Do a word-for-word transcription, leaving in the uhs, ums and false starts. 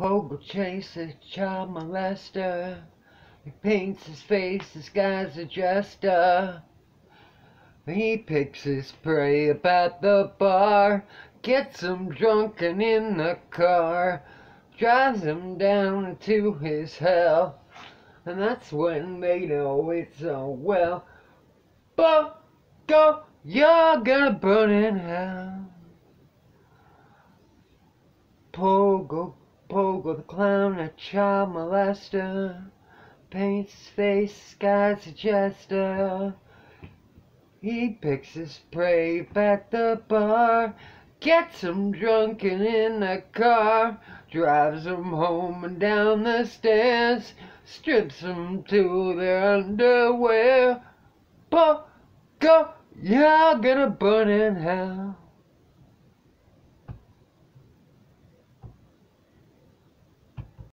Pogo chases child molester. He paints his face, this guy's a jester. He picks his prey up at the bar, gets him drunk and in the car, drives him down to his hell, and that's when they know it's all well. Pogo, you're gonna burn in hell. Pogo, Pogo the clown, a child molester, paints his face, guy's a jester. He picks his prey up at the bar, gets him drunk and in the car, drives him home and down the stairs, strips them to their underwear. Pogo, you're gonna burn in hell.